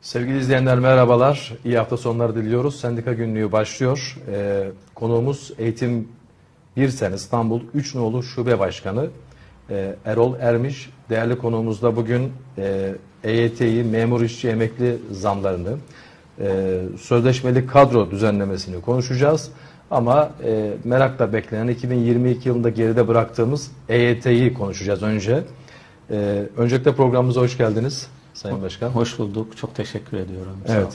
Sevgili izleyenler merhabalar. İyi hafta sonları diliyoruz. Sendika günlüğü başlıyor. Konuğumuz Eğitim Birsen İstanbul 3 Nolu Şube Başkanı Erol Ermiş. Değerli konuğumuz da bugün EYT'yi, memur işçi emekli zamlarını, sözleşmeli kadro düzenlemesini konuşacağız. Ama merakla beklenen 2022 yılında geride bıraktığımız EYT'yi konuşacağız önce. Öncelikle programımıza hoş geldiniz Sayın Başkan. Hoş bulduk. Çok teşekkür ediyorum. Evet.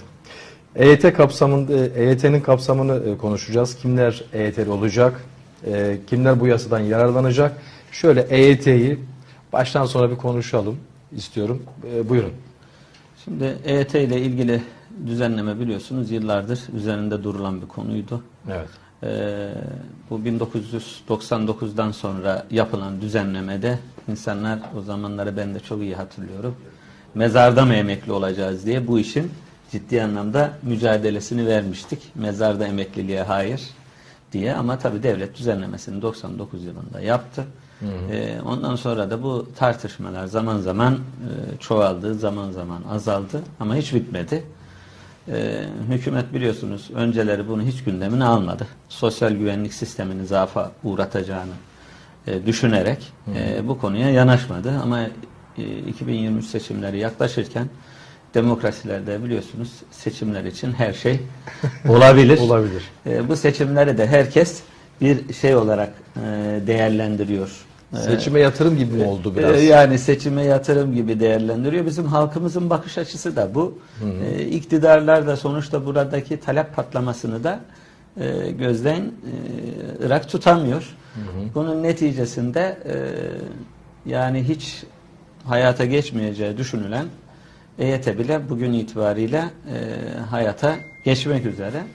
EYT'nin kapsamını konuşacağız. Kimler EYT'li olacak? Kimler bu yasadan yararlanacak? Şöyle EYT'yi baştan sona bir konuşalım istiyorum. Buyurun. Şimdi EYT ile ilgili düzenleme biliyorsunuz yıllardır üzerinde durulan bir konuydu. Evet. Bu 1999'dan sonra yapılan düzenlemede insanlar, o zamanları ben de çok iyi hatırlıyorum, mezarda mı emekli olacağız diye bu işin ciddi anlamda mücadelesini vermiştik. Mezarda emekliliğe hayır diye, ama tabii devlet düzenlemesini 99 yılında yaptı. Hı hı. Ondan sonra da bu tartışmalar zaman zaman çoğaldı, zaman zaman azaldı ama hiç bitmedi. Hükümet biliyorsunuz önceleri bunu hiç gündemine almadı. Sosyal güvenlik sistemini zaafa uğratacağını düşünerek bu konuya yanaşmadı. Ama 2023 seçimleri yaklaşırken demokrasilerde biliyorsunuz seçimler için her şey olabilir. Olabilir. Bu seçimleri de herkes bir şey olarak değerlendiriyor. Seçime yatırım gibi mi oldu biraz? Yani seçime yatırım gibi değerlendiriyor. Bizim halkımızın bakış açısı da bu. İktidarlar da sonuçta buradaki talep patlamasını da gözden ırak tutamıyor. Bunun neticesinde yani hiç hayata geçmeyeceği düşünülen EYT bile bugün itibariyle hayata geçmek üzere.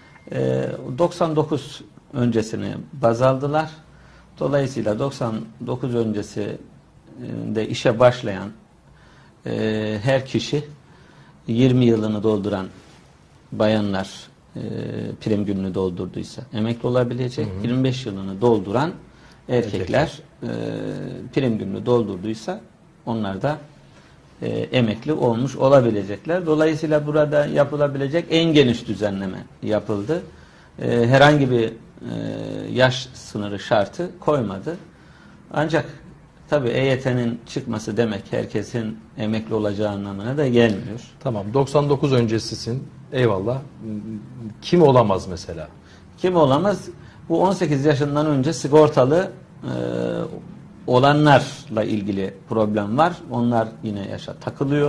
99 öncesini baz aldılar. Dolayısıyla 99 öncesinde işe başlayan her kişi 20 yılını dolduran bayanlar prim gününü doldurduysa emekli olabilecek. 25 yılını dolduran erkekler prim gününü doldurduysa onlar da emekli olmuş olabilecekler. Dolayısıyla burada yapılabilecek en geniş düzenleme yapıldı. Herhangi bir yaş sınırı şartı koymadı. Ancak tabii EYT'nin çıkması demek herkesin emekli olacağı anlamına da gelmiyor. Tamam, 99 öncesisin. Eyvallah. Kim olamaz mesela? Kim olamaz? Bu 18 yaşından önce sigortalı olanlarla ilgili problem var. Onlar yine yaşa takılıyor.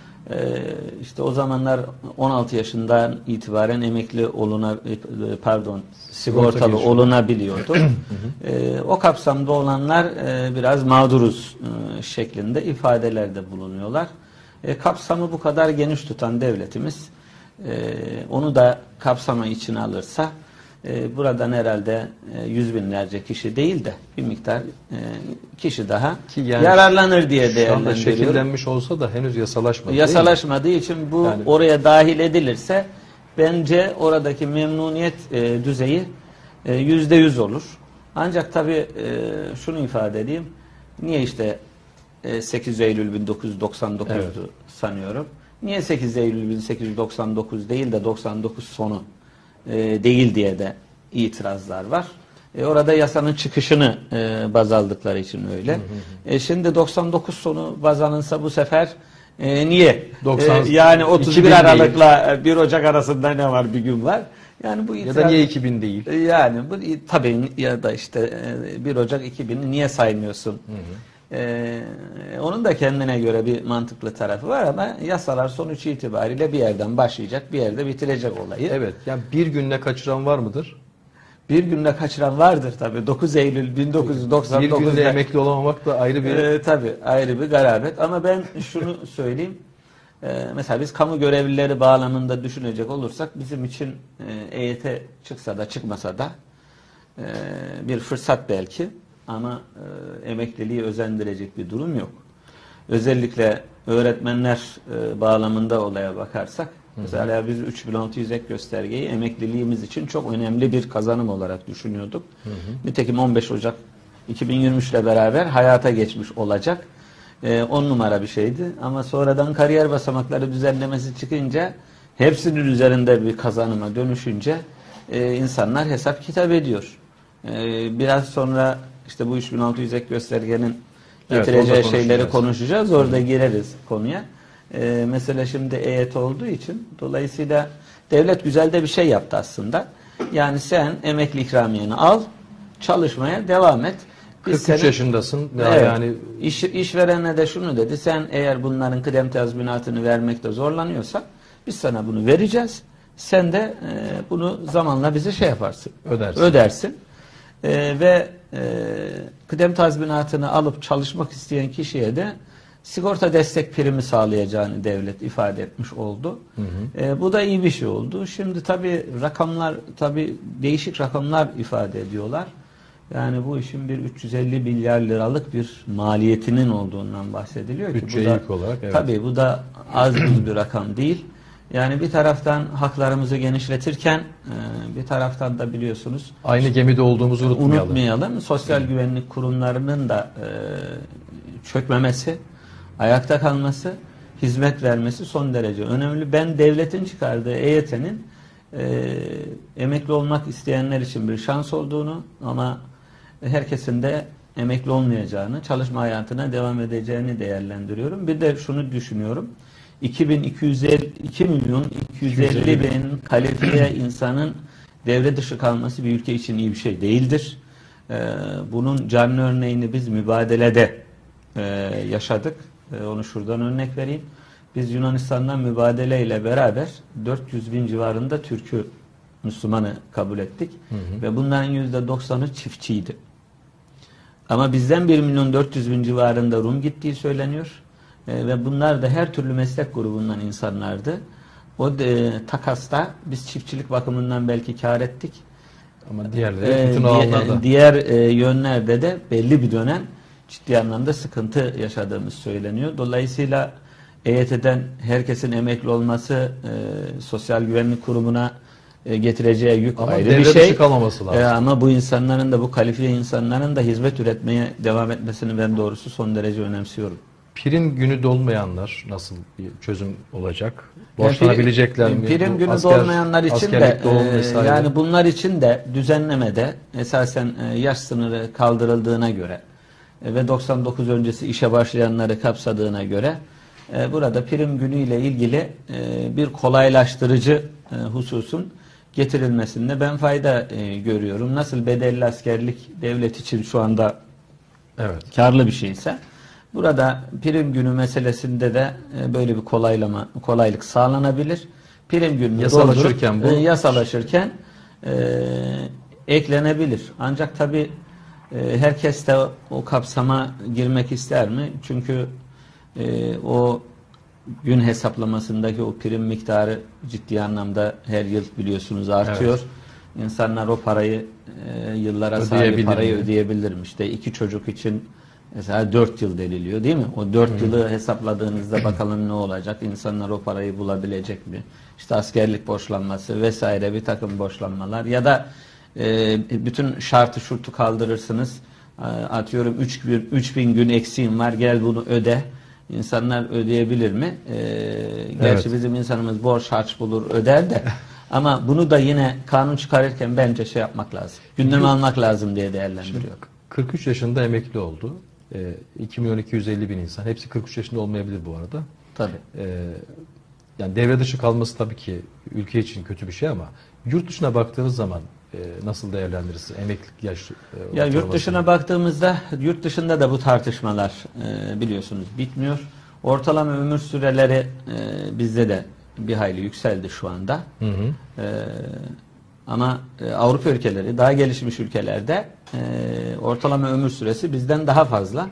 İşte o zamanlar 16 yaşından itibaren emekli sigortalı olunabiliyordu. O kapsamda olanlar biraz mağduruz şeklinde ifadelerde bulunuyorlar. Kapsamı bu kadar geniş tutan devletimiz onu da kapsama içine alırsa buradan herhalde yüz binlerce kişi değil de bir miktar kişi daha yani yararlanır diye değerlendiriyorum. Şekillenmiş olsa da henüz yasalaşmadı. Yasalaşmadığı için bu yani oraya dahil edilirse bence oradaki memnuniyet düzeyi %100 olur. Ancak tabii şunu ifade edeyim. Niye işte 8 Eylül 1999'du evet, sanıyorum. Niye 8 Eylül 1899 değil de 99 sonu değil diye de itirazlar var. Orada yasanın çıkışını baz aldıkları için öyle. Şimdi 99 sonu baz alınsa bu sefer niye? Yani 31 Aralık'la 1 Ocak arasında ne var, bir gün var. Yani bu itiraz, ya da niye 2000 değil? Yani bu tabii, ya da işte 1 Ocak 2000'i niye saymıyorsun? Onun da kendine göre bir mantıklı tarafı var ama yasalar sonuç itibariyle bir yerden başlayacak, bir yerde bitirecek olayı. Evet. Yani bir günle kaçıran var mıdır? Bir günle kaçıran vardır tabii. 9 Eylül 1999'da bir günde emekli olamamak da ayrı bir tabii ayrı bir garabet. Ama ben şunu söyleyeyim. Mesela biz kamu görevlileri bağlamında düşünecek olursak bizim için EYT çıksa da çıkmasa da bir fırsat belki. Ama emekliliği özendirecek bir durum yok. Özellikle öğretmenler bağlamında olaya bakarsak, mesela biz 3600 ek göstergeyi emekliliğimiz için çok önemli bir kazanım olarak düşünüyorduk. Nitekim 15 Ocak 2023 ile beraber hayata geçmiş olacak. On numara bir şeydi. Ama sonradan kariyer basamakları düzenlemesi çıkınca, hepsinin üzerinde bir kazanıma dönüşünce insanlar hesap kitap ediyor. Biraz sonra işte bu 3600 ek göstergenin getireceği şeyleri konuşacağız. Orada gireriz konuya. Mesela şimdi EYT olduğu için, dolayısıyla devlet güzel de bir şey yaptı aslında. Yani sen emekli ikramiyeni al, çalışmaya devam et. 43 yaşındasın. Evet, Yani işverene de şunu dedi: sen eğer bunların kıdem tazminatını vermekte zorlanıyorsan biz sana bunu vereceğiz. Sen de bunu zamanla bize şey yaparsın. Ödersin. Ve kıdem tazminatını alıp çalışmak isteyen kişiye de sigorta destek primi sağlayacağını devlet ifade etmiş oldu. Hı hı. Bu da iyi bir şey oldu. Şimdi tabii rakamlar, değişik rakamlar ifade ediyorlar. Yani bu işin bir 350 milyar liralık bir maliyetinin olduğundan bahsediliyor ki bu da, olarak, evet. Tabii bu da az bir rakam değil. Yani bir taraftan haklarımızı genişletirken bir taraftan da biliyorsunuz aynı gemide olduğumuzu unutmayalım. Sosyal güvenlik kurumlarının da çökmemesi, ayakta kalması, hizmet vermesi son derece önemli. Ben devletin çıkardığı EYT'nin emekli olmak isteyenler için bir şans olduğunu, ama herkesin de emekli olmayacağını, çalışma hayatına devam edeceğini değerlendiriyorum. Bir de şunu düşünüyorum: 2 milyon 250 bin kalifiye insanın devre dışı kalması bir ülke için iyi bir şey değildir. Bunun canlı örneğini biz mübadelede yaşadık. Onu şuradan örnek vereyim. Biz Yunanistan'dan mübadeleyle beraber 400 bin civarında Türk'ü, Müslümanı kabul ettik. Hı hı. Ve bunların %90'ı çiftçiydi. Ama bizden 1 milyon 400 bin civarında Rum gittiği söyleniyor. Ve bunlar da her türlü meslek grubundan insanlardı. O takasta biz çiftçilik bakımından belki kar ettik. Ama diğerleri bütün alanlarda. Diğer yönlerde de belli bir dönem ciddi anlamda sıkıntı yaşadığımız söyleniyor. Dolayısıyla EYT'den herkesin emekli olması Sosyal Güvenlik Kurumu'na getireceği yük ama ayrı bir şey. Kalmaması lazım. Ama bu insanların da, bu kalifiye insanların da hizmet üretmeye devam etmesini ben doğrusu son derece önemsiyorum. Prim günü dolmayanlar nasıl bir çözüm olacak? Borçlanabilecekler mi? Prim günü dolmayanlar için de yani bunlar için de düzenlemede esasen yaş sınırı kaldırıldığına göre ve 99 öncesi işe başlayanları kapsadığına göre burada prim günüyle ilgili bir kolaylaştırıcı hususun getirilmesinde ben fayda görüyorum. Nasıl bedelli askerlik devlet için şu anda karlı bir şeyse, burada prim günü meselesinde de böyle bir kolaylık sağlanabilir. Prim günü yasalaşırken eklenebilir. Ancak tabii herkes de o kapsama girmek ister mi? Çünkü o gün hesaplamasındaki o prim miktarı ciddi anlamda her yıl biliyorsunuz artıyor. Evet. İnsanlar o parayı yıllara sahip parayı ödeyebilir mi? İşte 2 çocuk için mesela 4 yıl deniliyor değil mi? O 4 yılı hesapladığınızda bakalım ne olacak? İnsanlar o parayı bulabilecek mi? İşte askerlik borçlanması vesaire, bir takım borçlanmalar ya da bütün şartı şurtu kaldırırsınız. Atıyorum 3000 gün eksiğim var, gel bunu öde. İnsanlar ödeyebilir mi? Gerçi bizim insanımız borç harç bulur öder de ama bunu da yine kanun çıkarırken bence şey yapmak lazım. Gündeme almak lazım diye değerlendiriyor. 43 yaşında emekli oldu. 2 milyon 250 bin insan. Hepsi 43 yaşında olmayabilir bu arada. Tabii. Yani devre dışı kalması tabii ki ülke için kötü bir şey ama yurt dışına baktığınız zaman nasıl değerlendirirsiniz emeklilik yaş ya yurt dışına baktığımızda, yurt dışında da bu tartışmalar biliyorsunuz bitmiyor. Ortalama ömür süreleri bizde de bir hayli yükseldi şu anda. Hı hı. Ama Avrupa ülkeleri, daha gelişmiş ülkelerde ortalama ömür süresi bizden daha fazla.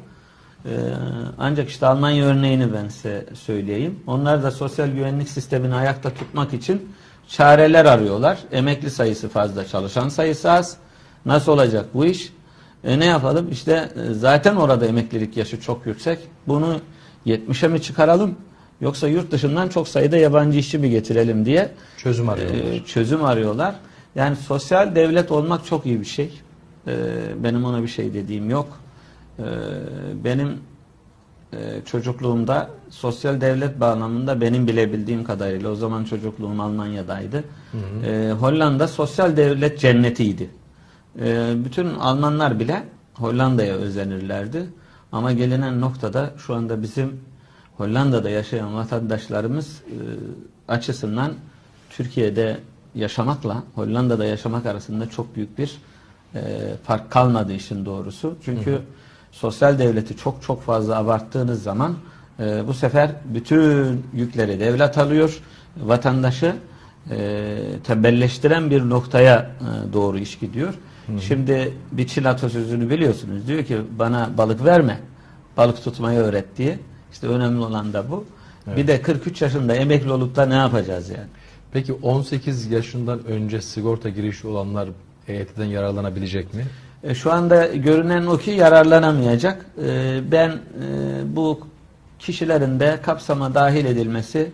Ancak işte Almanya örneğini ben size söyleyeyim. Onlar da sosyal güvenlik sistemini ayakta tutmak için çareler arıyorlar. Emekli sayısı fazla, çalışan sayısı az. Nasıl olacak bu iş? Ne yapalım? İşte zaten orada emeklilik yaşı çok yüksek. Bunu 70'e mi çıkaralım? Yoksa yurt dışından çok sayıda yabancı işçi mi getirelim diye çözüm arıyorlar. Yani sosyal devlet olmak çok iyi bir şey. Benim ona bir şey dediğim yok. Benim çocukluğumda sosyal devlet bağlamında benim bilebildiğim kadarıyla, o zaman çocukluğum Almanya'daydı. Hollanda sosyal devlet cennetiydi. Bütün Almanlar bile Hollanda'ya özenirlerdi. Ama gelinen noktada şu anda bizim Hollanda'da yaşayan vatandaşlarımız açısından Türkiye'de yaşamakla Hollanda'da yaşamak arasında çok büyük bir fark kalmadı işin doğrusu. Çünkü sosyal devleti çok çok fazla abarttığınız zaman bu sefer bütün yükleri devlet alıyor. Vatandaşı tembelleştiren bir noktaya doğru iş gidiyor. Şimdi bir Çin atasözünü biliyorsunuz. Diyor ki bana balık verme, balık tutmayı öğret diye. İşte önemli olan da bu. Evet. Bir de 43 yaşında emekli olup da ne yapacağız yani? Peki 18 yaşından önce sigorta girişi olanlar EYT'den yararlanabilecek mi? Şu anda görünen o ki yararlanamayacak. Ben bu kişilerin de kapsama dahil edilmesi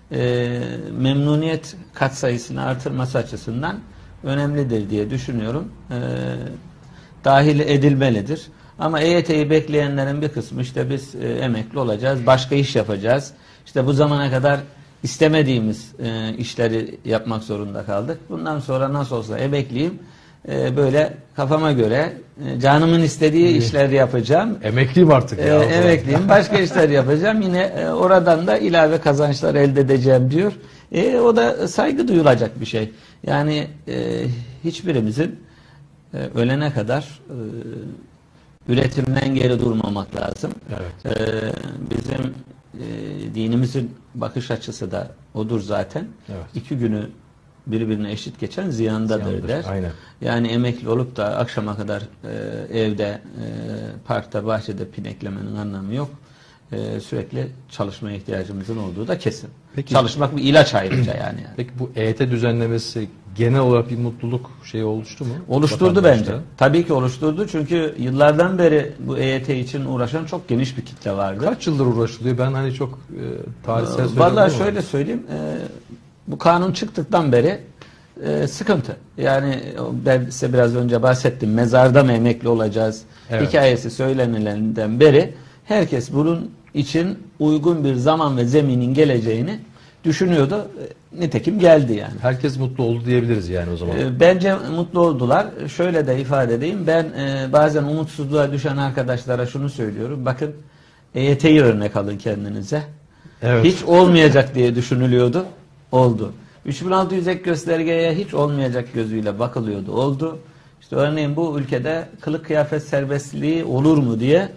memnuniyet katsayısını artırması açısından önemlidir diye düşünüyorum. Dahil edilmelidir. Ama EYT'yi bekleyenlerin bir kısmı işte biz emekli olacağız, başka iş yapacağız. İşte bu zamana kadar istemediğimiz işleri yapmak zorunda kaldık. Bundan sonra nasıl olsa emekliyim. Böyle kafama göre canımın istediği işleri yapacağım. Emekliyim artık ya. Emekliyim. Başka işler yapacağım. Yine oradan da ilave kazançlar elde edeceğim diyor. O da saygı duyulacak bir şey. Yani hiçbirimizin ölene kadar üretimden geri durmamak lazım. Evet. Bizim dinimizin bakış açısı da odur zaten. Evet. 2 günü birbirine eşit geçen ziyandadır der. Aynen. Yani emekli olup da akşama kadar evde, parkta, bahçede pineklemenin anlamı yok. Sürekli çalışmaya ihtiyacımızın olduğu da kesin. Peki, çalışmak bir ilaç ayrıca yani. Peki bu EYT düzenlemesi genel olarak bir mutluluk şeyi oluştu mu? Oluşturdu bence. Tabii ki oluşturdu. Çünkü yıllardan beri bu EYT için uğraşan çok geniş bir kitle vardı. Kaç yıldır uğraşılıyor? Ben hani çok tarihsel söylüyorum. Vallahi şöyle söyleyeyim. Bu kanun çıktıktan beri sıkıntı. Yani ben size biraz önce bahsettim. Mezarda mı emekli olacağız? Evet. Hikayesi söylenilenden beri herkes bunun için uygun bir zaman ve zeminin geleceğini düşünüyordu. Nitekim geldi yani. Herkes mutlu oldu diyebiliriz yani o zaman. Bence mutlu oldular. Şöyle de ifade edeyim. Ben bazen umutsuzluğa düşen arkadaşlara şunu söylüyorum. Bakın EYT'yi örnek alın kendinize. Evet. Hiç olmayacak diye düşünülüyordu. Oldu. 3600 ek göstergeye hiç olmayacak gözüyle bakılıyordu. Oldu. İşte örneğin bu ülkede kılık kıyafet serbestliği olur mu diye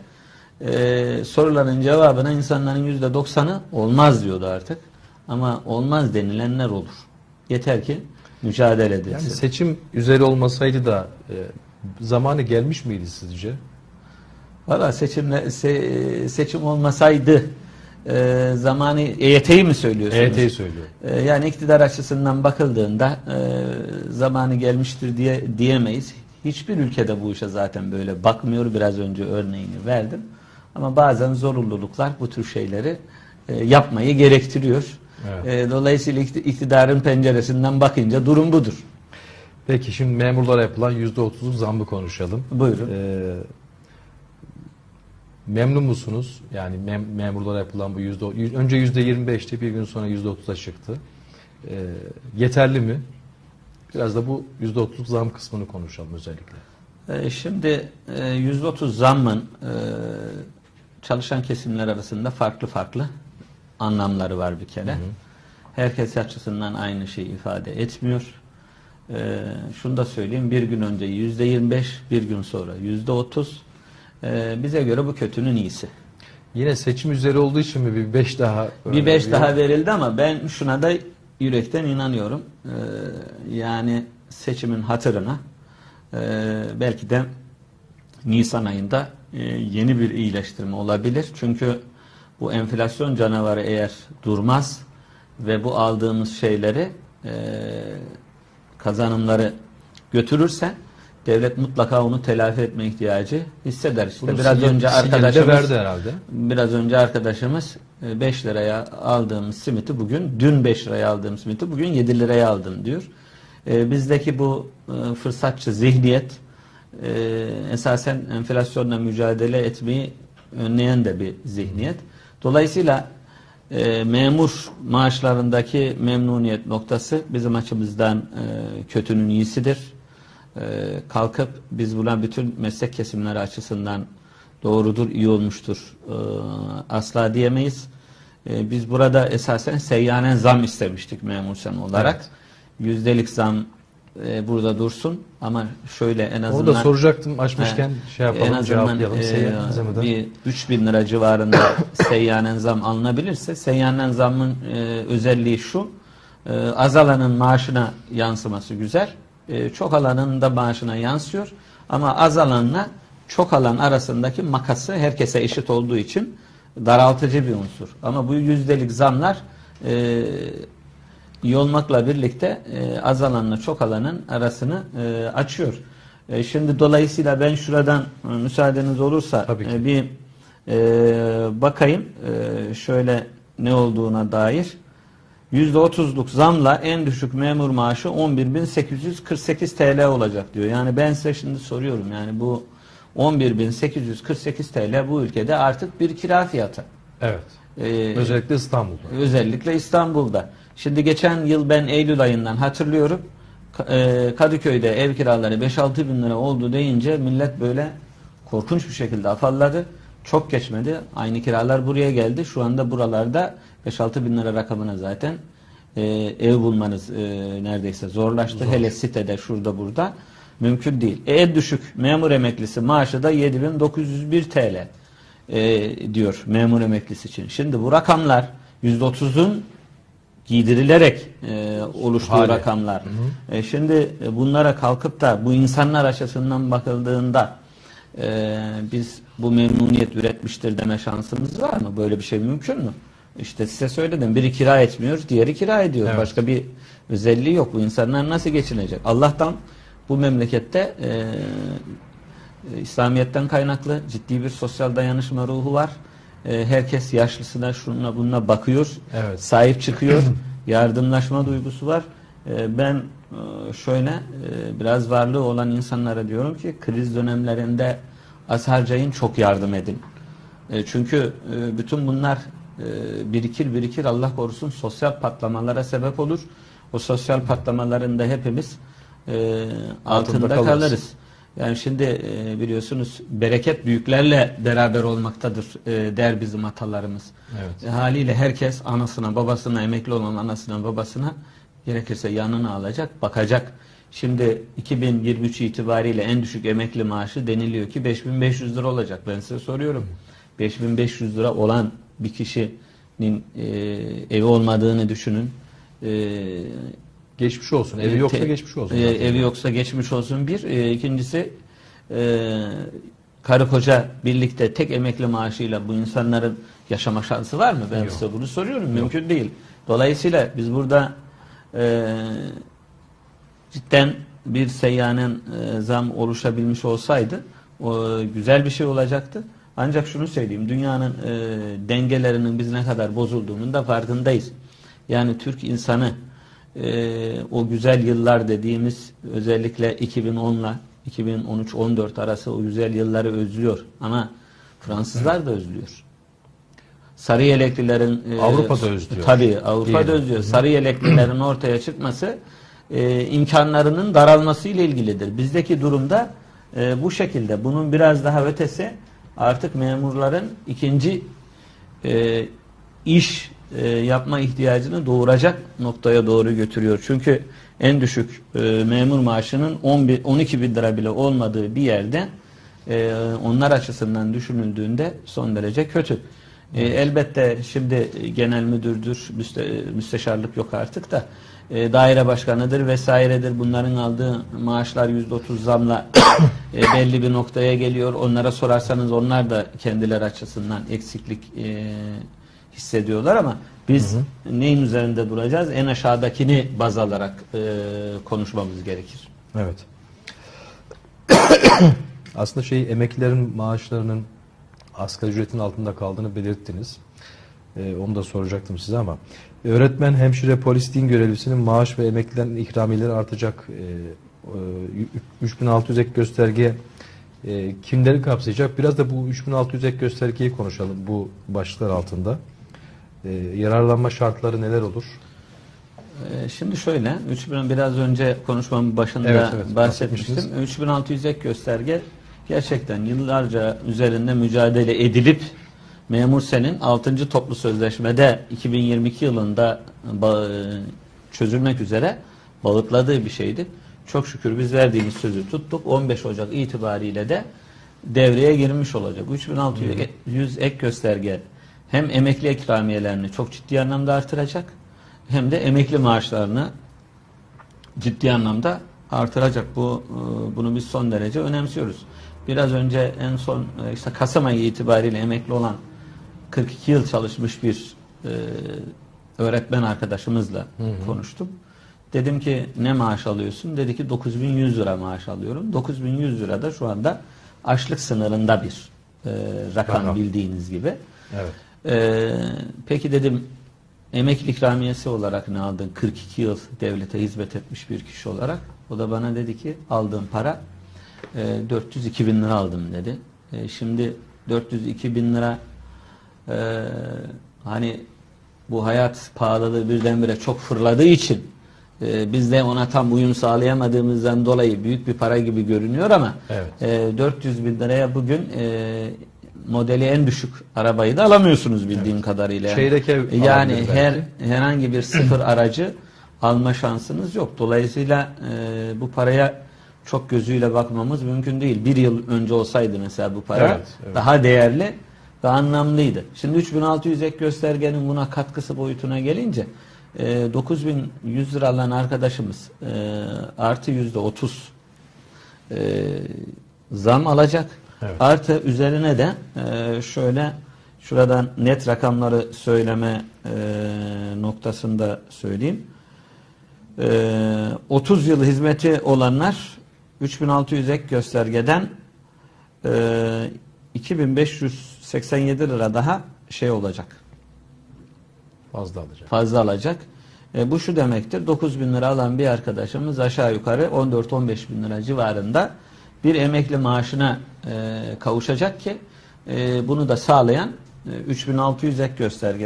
soruların cevabına insanların %90'ı olmaz diyordu artık. Ama olmaz denilenler olur. Yeter ki mücadele edilsin. Yani seçim üzeri olmasaydı da zamanı gelmiş miydi sizce? Valla seçim olmasaydı zamanı EYT'yi mi söylüyorsunuz? EYT'yi söylüyor. Yani iktidar açısından bakıldığında zamanı gelmiştir diyemeyiz. Hiçbir ülkede bu işe zaten böyle bakmıyor. Biraz önce örneğini verdim. Ama bazen zorunluluklar bu tür şeyleri yapmayı gerektiriyor. Evet. Dolayısıyla iktidarın penceresinden bakınca durum budur. Peki şimdi memurlara yapılan %30'luk zammı konuşalım. Buyurun. Memnun musunuz? Yani memurlara yapılan bu önce %25'ti, bir gün sonra %30'a çıktı. Yeterli mi? Biraz da bu %30'luk zam kısmını konuşalım özellikle. Şimdi %30 zammın çalışan kesimler arasında farklı anlamları var bir kere. Hı hı. Herkes açısından aynı şeyi ifade etmiyor. Şunu da söyleyeyim, bir gün önce %25, bir gün sonra %30. Bize göre bu kötünün iyisi. Yine seçim üzeri olduğu için mi bir 5 daha? Bir 5 daha verildi ama ben şuna da yürekten inanıyorum. Yani seçimin hatırına belki de Nisan ayında yeni bir iyileştirme olabilir. Çünkü bu enflasyon canavarı eğer durmaz ve bu aldığımız şeyleri kazanımları götürürse devlet mutlaka onu telafi etme ihtiyacı hisseder. İşte bunu biraz önce arkadaşımız 5 liraya aldığımız simiti dün 5 liraya aldığım simiti bugün 7 liraya aldım diyor. Bizdeki bu fırsatçı zihniyet esasen enflasyonla mücadele etmeyi önleyen de bir zihniyet. Dolayısıyla memur maaşlarındaki memnuniyet noktası bizim açımızdan kötünün iyisidir. Kalkıp biz buna bütün meslek kesimleri açısından doğrudur, iyi olmuştur asla diyemeyiz. Biz burada esasen seyyanen zam istemiştik memur sen olarak. Evet. Yüzdelik zam burada dursun ama şöyle en azından... Onu da soracaktım, açmışken şey en yapalım, azından cevaplayalım. Seyyanen zamı da. bir 3.000 lira civarında seyyanen zam alınabilirse, seyyanen zamın özelliği şu, az alanın maaşına yansıması güzel, çok alanın da maaşına yansıyor ama az alanla çok alan arasındaki makası herkese eşit olduğu için daraltıcı bir unsur. Ama bu yüzdelik zamlar iyi olmakla birlikte az alanla çok alanın arasını açıyor. Şimdi dolayısıyla ben şuradan müsaadeniz olursa bir bakayım şöyle ne olduğuna dair. %30'luk zamla en düşük memur maaşı 11.848 TL olacak diyor. Yani ben size şimdi soruyorum, yani bu 11.848 TL bu ülkede artık bir kira fiyatı. Evet. Özellikle İstanbul'da. Özellikle İstanbul'da. Şimdi geçen yıl ben Eylül ayından hatırlıyorum. Kadıköy'de ev kiraları 5-6 bin lira oldu deyince millet böyle korkunç bir şekilde afalladı. Çok geçmedi. Aynı kiralar buraya geldi. Şu anda buralarda 5-6 bin lira rakamına zaten ev bulmanız neredeyse zorlaştı. Zor. Hele sitede, şurada burada mümkün değil. En düşük memur emeklisi maaşı da 7.901 TL diyor memur emeklisi için. Şimdi bu rakamlar %30'un giydirilerek oluştuğu Hali. rakamlar. Hı hı. Şimdi bunlara kalkıp da bu insanlar açısından bakıldığında biz bu memnuniyet üretmiştir deme şansımız var mı? Böyle bir şey mümkün mü? İşte size söyledim. Biri kira etmiyor, diğeri kira ediyor. Evet. Başka bir özelliği yok. Bu insanlar nasıl geçinecek? Allah'tan bu memlekette İslamiyet'ten kaynaklı ciddi bir sosyal dayanışma ruhu var. Herkes yaşlısına, şununla bununla bakıyor. Evet. Sahip çıkıyor. Yardımlaşma duygusu var. Ben şöyle biraz varlığı olan insanlara diyorum ki kriz dönemlerinde az harcayın, çok yardım edin. Çünkü bütün bunlar birikir Allah korusun sosyal patlamalara sebep olur. O sosyal patlamaların da hepimiz altında kalırız. Yani şimdi biliyorsunuz bereket büyüklerle beraber olmaktadır der bizim atalarımız. Evet. Haliyle herkes anasına, babasına, emekli olan anasına, babasına gerekirse yanına alacak, bakacak. Şimdi 2023 itibariyle en düşük emekli maaşı deniliyor ki 5.500 lira olacak. Ben size soruyorum. 5.500 lira olan bir kişinin evi olmadığını düşünün. Geçmiş olsun. Evi yoksa geçmiş olsun. Evi yoksa geçmiş olsun bir. İkincisi karı koca birlikte tek emekli maaşıyla bu insanların yaşama şansı var mı? Ben size bunu soruyorum. Yok. Mümkün değil. Dolayısıyla biz burada cidden bir seyyanen zam oluşabilmiş olsaydı o güzel bir şey olacaktı. Ancak şunu söyleyeyim. Dünyanın dengelerinin biz ne kadar bozulduğunun da farkındayız. Yani Türk insanı o güzel yıllar dediğimiz özellikle 2010'la 2013-14 arası o güzel yılları özlüyor. Ama Fransızlar da özlüyor. Sarı yeleklilerin Avrupa'da özlüyor. Tabii Avrupa'da özlüyor. Sarı yeleklilerin ortaya çıkması imkanlarının daralması ile ilgilidir. Bizdeki durumda bu şekilde. Bunun biraz daha ötesi artık memurların ikinci iş yapma ihtiyacını doğuracak noktaya doğru götürüyor. Çünkü en düşük memur maaşının 12 bin lira bile olmadığı bir yerde onlar açısından düşünüldüğünde son derece kötü. Elbette şimdi genel müdürdür, müsteşarlık yok artık da daire başkanıdır vesairedir. Bunların aldığı maaşlar %30 zamla belli bir noktaya geliyor. Onlara sorarsanız onlar da kendileri açısından eksiklik hissediyorlar ama biz neyin üzerinde duracağız? En aşağıdakini baz alarak konuşmamız gerekir. Evet. Aslında emeklilerin maaşlarının asgari ücretin altında kaldığını belirttiniz. Onu da soracaktım size ama öğretmen, hemşire, polis, din görevlisinin maaş ve emeklilerin ikramiyeleri artacak. 3600 ek gösterge kimleri kapsayacak? Biraz da bu 3600 ek göstergeyi konuşalım bu başlıklar altında. Yararlanma şartları neler olur? Şimdi şöyle, biraz önce konuşmamın başında bahsetmiştim. 3600 ek gösterge gerçekten yıllarca üzerinde mücadele edilip Memur Sen'in 6. toplu sözleşmede 2022 yılında çözülmek üzere bağıtladığı bir şeydi. Çok şükür biz verdiğimiz sözü tuttuk. 15 Ocak itibariyle de devreye girmiş olacak. 3600 ek gösterge hem emekli ikramiyelerini çok ciddi anlamda artıracak, hem de emekli maaşlarını ciddi anlamda artıracak. Bunu biz son derece önemsiyoruz. Biraz önce en son işte Kasım ayı itibariyle emekli olan 42 yıl çalışmış bir öğretmen arkadaşımızla konuştum. Dedim ki ne maaş alıyorsun? Dedi ki 9100 lira maaş alıyorum. 9100 lira da şu anda açlık sınırında bir rakam bildiğiniz gibi. Evet. Peki dedim, emekli ikramiyesi olarak ne aldın? 42 yıl devlete hizmet etmiş bir kişi olarak. O da bana dedi ki aldığım para 402 bin lira aldım dedi. Şimdi 402 bin lira hani bu hayat pahalılığı birdenbire çok fırladığı için biz de ona tam uyum sağlayamadığımızdan dolayı büyük bir para gibi görünüyor ama evet. 400 bin liraya bugün modeli en düşük arabayı da alamıyorsunuz bildiğim evet. kadarıyla. Çeyrek ev yani herhangi bir sıfır aracı alma şansınız yok. Dolayısıyla bu paraya çok gözüyle bakmamız mümkün değil. Bir yıl önce olsaydı mesela bu para evet. daha değerli ve anlamlıydı. Şimdi 3600 ek göstergenin buna katkısı boyutuna gelince 9100 lira alan arkadaşımız artı %30 zam alacak. Evet. Artı üzerine de şöyle şuradan net rakamları söyleme noktasında söyleyeyim. 30 yıl hizmeti olanlar 3600 ek göstergeden 2587 lira daha şey olacak. Fazla alacak. Bu şu demektir. 9.000 lira alan bir arkadaşımız aşağı yukarı 14-15 bin lira civarında bir emekli maaşına kavuşacak ki bunu da sağlayan 3600 ek gösterge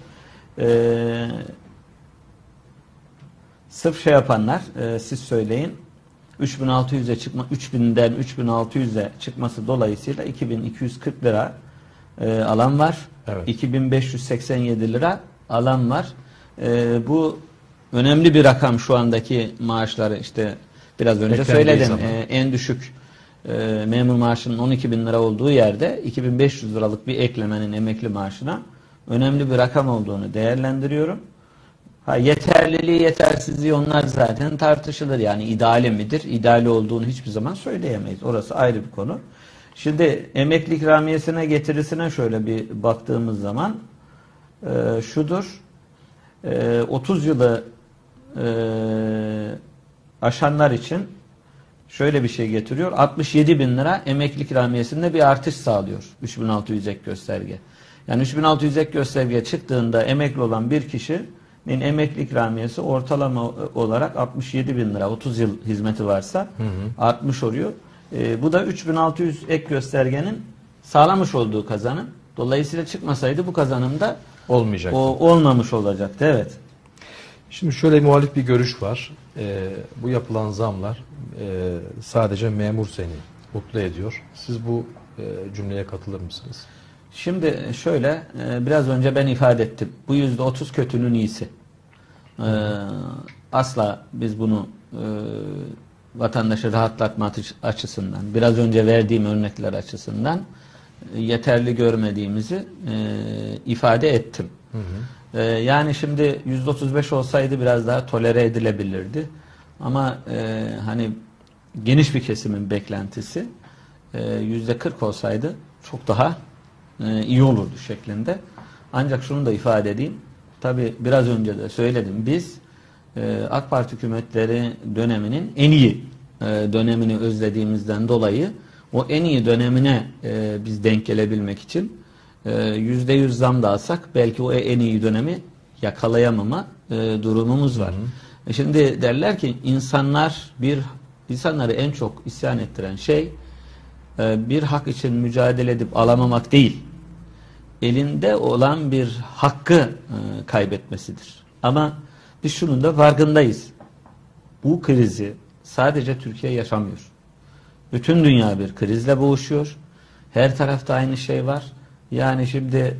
sırf şey yapanlar siz söyleyin 3600'e çıkma 3000'den 3600'e çıkması dolayısıyla 2240 lira alan var. Evet. 2587 lira alan var. Bu önemli bir rakam şu andaki maaşları işte biraz önce söyledim. En düşük memur maaşının 12 bin lira olduğu yerde 2500 liralık bir eklemenin emekli maaşına önemli bir rakam olduğunu değerlendiriyorum. Yeterliliği, yetersizliği onlar zaten tartışılır. Yani ideali midir? İdeali olduğunu hiçbir zaman söyleyemeyiz. Orası ayrı bir konu. Şimdi emekli ikramiyesine, getirisine şöyle bir baktığımız zaman şudur. 30 yılı aşanlar için şöyle bir şey getiriyor. 67 bin lira emekli ikramiyesinde bir artış sağlıyor. 3600 ek gösterge. Yani 3600 ek gösterge çıktığında emekli olan bir kişinin emekli ikramiyesi ortalama olarak 67 bin lira. 30 yıl hizmeti varsa artmış oluyor. Bu da 3600 ek göstergenin sağlamış olduğu kazanım. Dolayısıyla çıkmasaydı bu kazanım da olmamış olacaktı. Evet. Şimdi şöyle muhalif bir görüş var. Bu yapılan zamlar sadece memur seni mutlu ediyor. Siz bu cümleye katılır mısınız? Şimdi şöyle biraz önce ben ifade ettim. Bu %30 kötünün iyisi. Asla biz bunu vatandaşı rahatlatma açısından, biraz önce verdiğim örnekler açısından yeterli görmediğimizi ifade ettim. Yani şimdi %35 olsaydı biraz daha tolere edilebilirdi. Ama hani geniş bir kesimin beklentisi %40 olsaydı çok daha iyi olurdu şeklinde. Ancak şunu da ifade edeyim. Tabi biraz önce de söyledim. Biz AK Parti hükümetleri döneminin en iyi dönemini özlediğimizden dolayı o en iyi dönemine biz denk gelebilmek için %100 zam da alsak belki o en iyi dönemi yakalayamama durumumuz var. Şimdi derler ki insanları en çok isyan ettiren şey bir hak için mücadele edip alamamak değil, elinde olan bir hakkı kaybetmesidir. Ama biz şunun da farkındayız. Bu krizi sadece Türkiye yaşamıyor. Bütün dünya bir krizle boğuşuyor. Her tarafta aynı şey var. Yani şimdi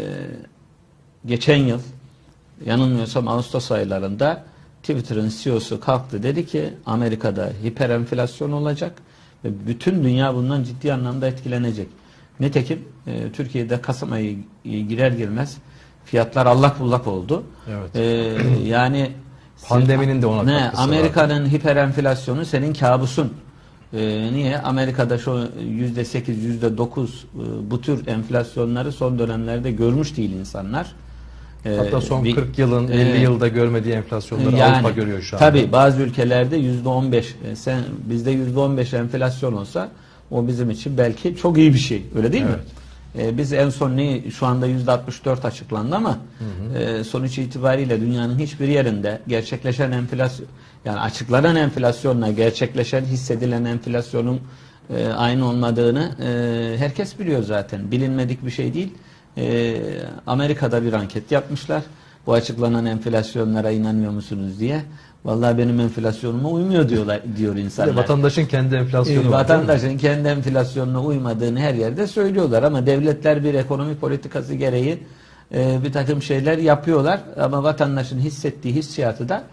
geçen yıl yanılmıyorsam Ağustos aylarında Twitter'ın CEO'su kalktı, dedi ki Amerika'da hiper enflasyon olacak ve bütün dünya bundan ciddi anlamda etkilenecek. Nitekim Türkiye'de Kasım ayı girer girmez fiyatlar allak bullak oldu. Evet. Yani pandeminin de ona katkısı var. Amerika'nın hiper enflasyonu senin kabusun. Niye? Amerika'da şu %8, %9 bu tür enflasyonları son dönemlerde görmüş değil insanlar. Hatta son 40 yılın 50 yılda görmediği enflasyonları yani, Avrupa görüyor şu anda. Tabii bazı ülkelerde %15, bizde %15 enflasyon olsa o bizim için belki çok iyi bir şey. Öyle değil mi? Biz en son şu anda %64 açıklandı ama sonuç itibariyle dünyanın hiçbir yerinde gerçekleşen enflasyon, yani açıklanan enflasyonla gerçekleşen hissedilen enflasyonun aynı olmadığını herkes biliyor zaten. Bilinmedik bir şey değil. Amerika'da bir anket yapmışlar. Bu açıklanan enflasyonlara inanmıyor musunuz diye. Vallahi benim enflasyonuma uymuyor diyor insanlar. Vatandaşın kendi enflasyonu var. Vatandaşın kendi enflasyonuna uymadığını her yerde söylüyorlar ama devletler bir ekonomi politikası gereği bir takım şeyler yapıyorlar ama vatandaşın hissettiği hissiyatı da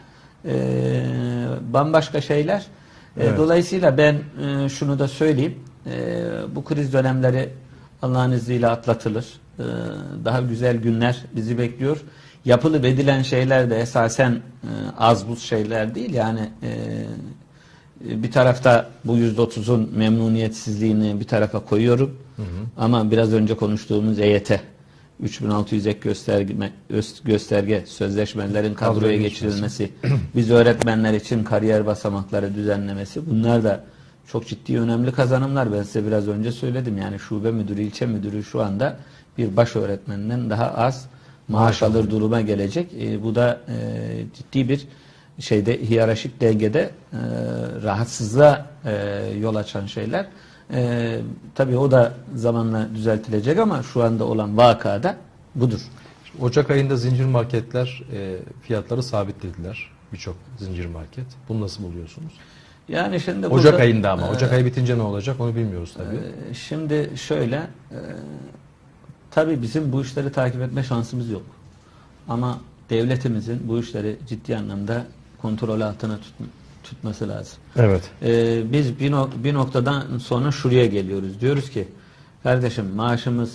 bambaşka şeyler. Evet. Dolayısıyla ben şunu da söyleyeyim. Bu kriz dönemleri Allah'ın izniyle atlatılır. Daha güzel günler bizi bekliyor. Yapılıp edilen şeyler de esasen az buz şeyler değil. Yani bir tarafta bu %30'un memnuniyetsizliğini bir tarafa koyuyorum. Ama biraz önce konuştuğumuz EYT, 3600 ek gösterge sözleşmelerin kadroya geçirilmesi, biz öğretmenler için kariyer basamakları düzenlemesi, bunlar da çok ciddi önemli kazanımlar. Ben size biraz önce söyledim. Yani şube müdürü, ilçe müdürü şu anda bir baş öğretmeninden daha az maaş alır duruma gelecek. Bu da ciddi bir hiyerarşik dengede rahatsızlığa yol açan şeyler. Tabii o da zamanla düzeltilecek ama şu anda olan vakada budur. Ocak ayında zincir marketler fiyatları sabitlediler. Birçok zincir market. Bunu nasıl buluyorsunuz? Yani şimdi Ocak ayında ama. Ocak ayı bitince ne olacak onu bilmiyoruz tabii. Şimdi şöyle, tabii bizim bu işleri takip etme şansımız yok. Ama devletimizin bu işleri ciddi anlamda kontrol altına tutması lazım. Evet. Biz bir noktadan sonra şuraya geliyoruz. Diyoruz ki kardeşim maaşımız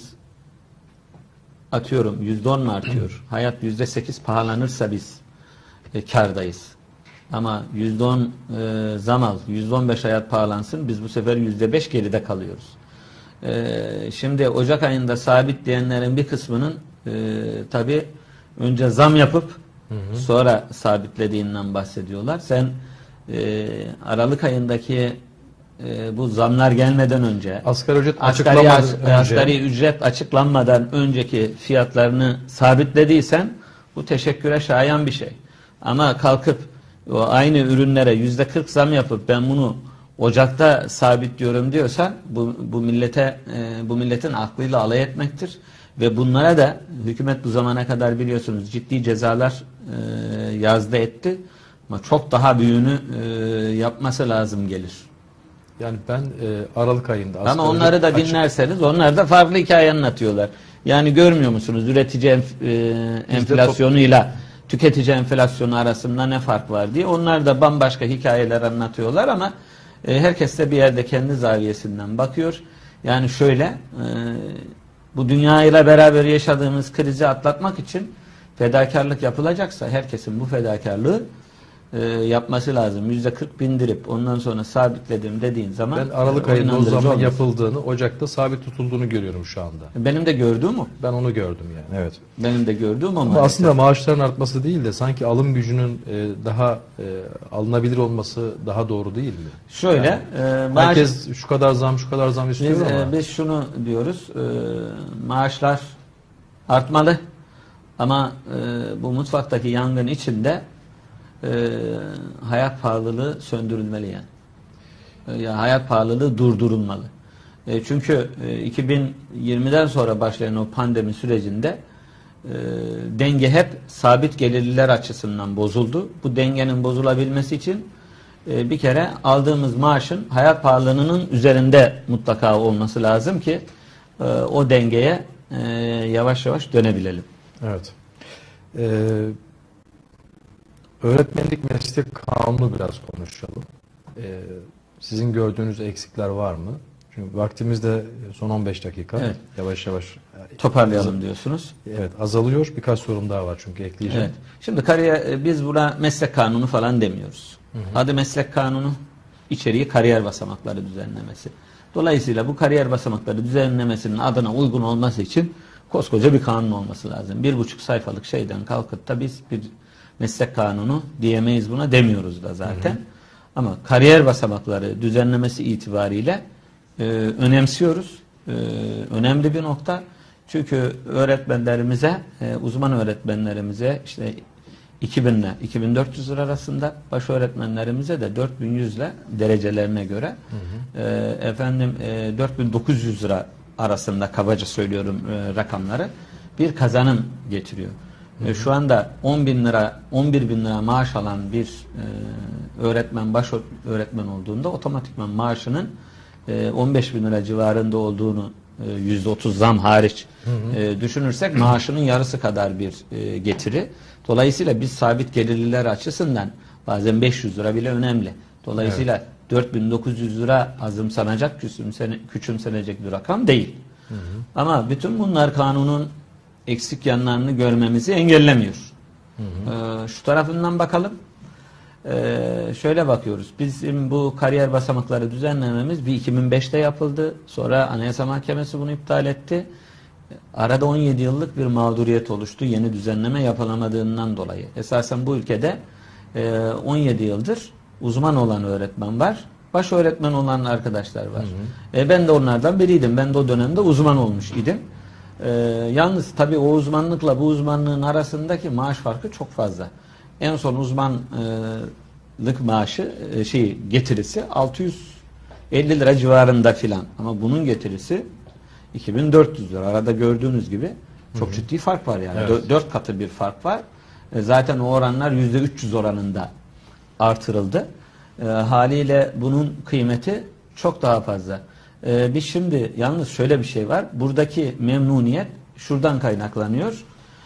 atıyorum %10 mu artıyor? Hayat %8 pahalanırsa biz kârdayız. Ama %10 zam al, %15 hayat pahalansın, biz bu sefer %5 geride kalıyoruz. Şimdi Ocak ayında sabitleyenlerin bir kısmının tabii önce zam yapıp sonra sabitlediğinden bahsediyorlar. Sen Aralık ayındaki bu zamlar gelmeden önce asgari ücret açıklanmadan önceki fiyatlarını sabitlediysen bu teşekküre şayan bir şey. Ama kalkıp o aynı ürünlere %40 zam yapıp ben bunu Ocak'ta sabitliyorum diyorsan bu milletin aklıyla alay etmektir. Ve bunlara da hükümet bu zamana kadar biliyorsunuz ciddi cezalar yazdı etti. Ama çok daha büyüğünü yapması lazım gelir. Yani ben Aralık ayında... Ama onları da dinlerseniz onlar da farklı hikaye anlatıyorlar. Yani görmüyor musunuz üretici enflasyonuyla tüketici enflasyonu arasında ne fark var diye. Onlar da bambaşka hikayeler anlatıyorlar ama herkes de bir yerde kendi zaviyesinden bakıyor. Yani şöyle... Bu dünyayla beraber yaşadığımız krizi atlatmak için fedakarlık yapılacaksa herkesin bu fedakarlığı yapması lazım. %40 bindirip ondan sonra sabitledim dediğin zaman ben Aralık ayında o zaman yapıldığını, Ocak'ta sabit tutulduğunu görüyorum şu anda. Benim de gördüğüm o. Ben onu gördüm yani. Evet. Benim de gördüğüm ama aslında maaşların artması değil de sanki alım gücünün daha alınabilir olması daha doğru değil mi? Şöyle yani, herkes şu kadar zam istiyor ama biz şunu diyoruz. Maaşlar artmalı ama bu mutfaktaki yangın içinde hayat pahalılığı söndürülmeli yani. Ya hayat pahalılığı durdurulmalı. Çünkü 2020'den sonra başlayan o pandemi sürecinde denge hep sabit gelirliler açısından bozuldu. Bu dengenin bozulabilmesi için bir kere aldığımız maaşın hayat pahalılığının üzerinde mutlaka olması lazım ki o dengeye yavaş yavaş dönebilelim. Evet. Öğretmenlik meslek kanunu biraz konuşalım. Sizin gördüğünüz eksikler var mı? Çünkü vaktimizde son 15 dakika. Evet. Yavaş yavaş Toparlayalım diyorsunuz. Evet, azalıyor. Birkaç sorum daha var çünkü ekleyeceğim. Evet. Şimdi biz buna meslek kanunu falan demiyoruz. Adı meslek kanunu, içeriği kariyer basamakları düzenlemesi. Dolayısıyla bu kariyer basamakları düzenlemesinin adına uygun olması için koskoca bir kanun olması lazım. 1,5 sayfalık şeyden kalkıp da biz bir meslek kanunu diyemeyiz, buna demiyoruz da zaten. Ama kariyer basamakları düzenlemesi itibariyle önemsiyoruz. Önemli bir nokta. Çünkü öğretmenlerimize, uzman öğretmenlerimize işte 2000 ile 2400 lira arasında, baş öğretmenlerimize de 4100 ile derecelerine göre 4900 lira arasında, kabaca söylüyorum rakamları, bir kazanım getiriyor. Şu anda 10.000 lira, 11.000 lira maaş alan bir öğretmen, baş öğretmen olduğunda otomatikman maaşının 15.000 lira civarında olduğunu, %30 zam hariç düşünürsek maaşının yarısı kadar bir getiri. Dolayısıyla biz sabit gelirliler açısından bazen 500 lira bile önemli. Dolayısıyla 4.900 lira azımsanacak, küçümsenecek bir rakam değil. Ama bütün bunlar kanunun eksik yanlarını görmemizi engellemiyor. Şu tarafından bakalım. Şöyle bakıyoruz. Bizim bu kariyer basamakları düzenlememiz bir 2005'te yapıldı. Sonra Anayasa Mahkemesi bunu iptal etti. Arada 17 yıllık bir mağduriyet oluştu yeni düzenleme yapılamadığından dolayı. Esasen bu ülkede 17 yıldır uzman olan öğretmen var. Baş öğretmen olan arkadaşlar var. Ben de onlardan biriydim. Ben de o dönemde uzman olmuş idim. Yalnız tabii o uzmanlıkla bu uzmanlığın arasındaki maaş farkı çok fazla. En son uzmanlık maaşı getirisi 650 lira civarında filan. Ama bunun getirisi 2400 lira. Arada gördüğünüz gibi çok ciddi fark var yani. Evet. 4 katı bir fark var. Zaten o oranlar %300 oranında artırıldı. Haliyle bunun kıymeti çok daha fazla. Biz şimdi yalnız şöyle bir şey var. Buradaki memnuniyet şuradan kaynaklanıyor.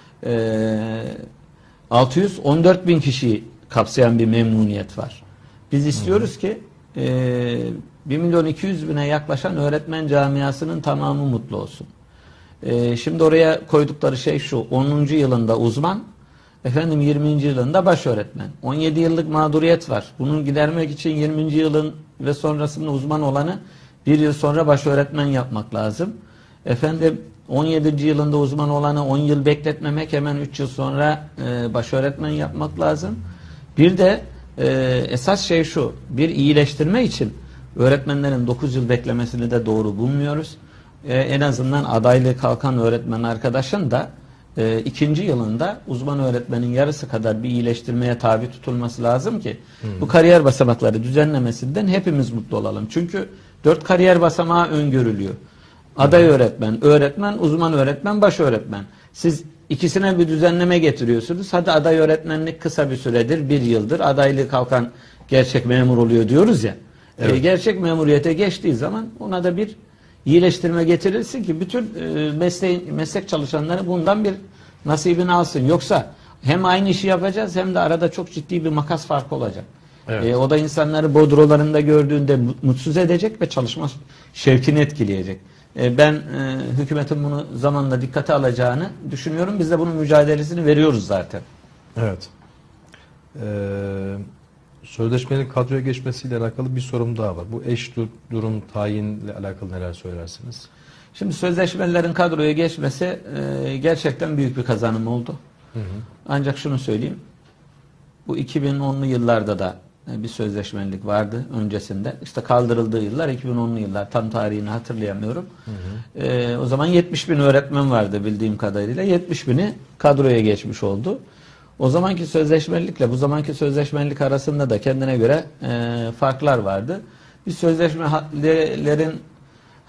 614 bin kişiyi kapsayan bir memnuniyet var. Biz istiyoruz ki 1.200.000'e yaklaşan öğretmen camiasının tamamı mutlu olsun. Şimdi oraya koydukları şey şu: 10. yılında uzman, 20. yılında baş öğretmen. 17 yıllık mağduriyet var. Bunu gidermek için 20. yılın ve sonrasında uzman olanı bir yıl sonra baş öğretmen yapmak lazım. 17. yılında uzman olanı 10 yıl bekletmemek, hemen 3 yıl sonra baş öğretmen yapmak lazım. Bir de esas şey şu: bir iyileştirme için öğretmenlerin 9 yıl beklemesini de doğru bulmuyoruz. En azından adaylığı kalkan öğretmen arkadaşın da 2. yılında uzman öğretmenin yarısı kadar bir iyileştirmeye tabi tutulması lazım ki bu kariyer basamakları düzenlemesinden hepimiz mutlu olalım. Çünkü 4 kariyer basamağı öngörülüyor. Aday öğretmen, öğretmen, uzman öğretmen, baş öğretmen. Siz ikisine bir düzenleme getiriyorsunuz. Hadi aday öğretmenlik kısa bir süredir, 1 yıldır adaylığı kalkan gerçek memur oluyor diyoruz ya. Evet. Gerçek memuriyete geçtiği zaman ona da bir iyileştirme getirilsin ki bütün meslek çalışanları bundan bir nasibini alsın. Yoksa hem aynı işi yapacağız hem de arada çok ciddi bir makas farkı olacak. Evet. O da insanları bodrolarında gördüğünde mutsuz edecek ve çalışma şevkini etkileyecek. Ben hükümetin bunu zamanla dikkate alacağını düşünüyorum. Biz de bunun mücadelesini veriyoruz zaten. Evet. Sözleşmenin kadroya geçmesiyle alakalı bir sorum daha var. Bu eş durum tayinle alakalı neler söylersiniz? Şimdi sözleşmelerin kadroya geçmesi gerçekten büyük bir kazanım oldu. Ancak şunu söyleyeyim. Bu 2010'lu yıllarda da bir sözleşmelilik vardı öncesinde. İşte kaldırıldığı yıllar 2010'lu yıllar. Tam tarihini hatırlayamıyorum. O zaman 70.000 öğretmen vardı bildiğim kadarıyla. 70.000'i kadroya geçmiş oldu. O zamanki sözleşmelilikle bu zamanki sözleşmelilik arasında da kendine göre farklar vardı. Biz sözleşmelerin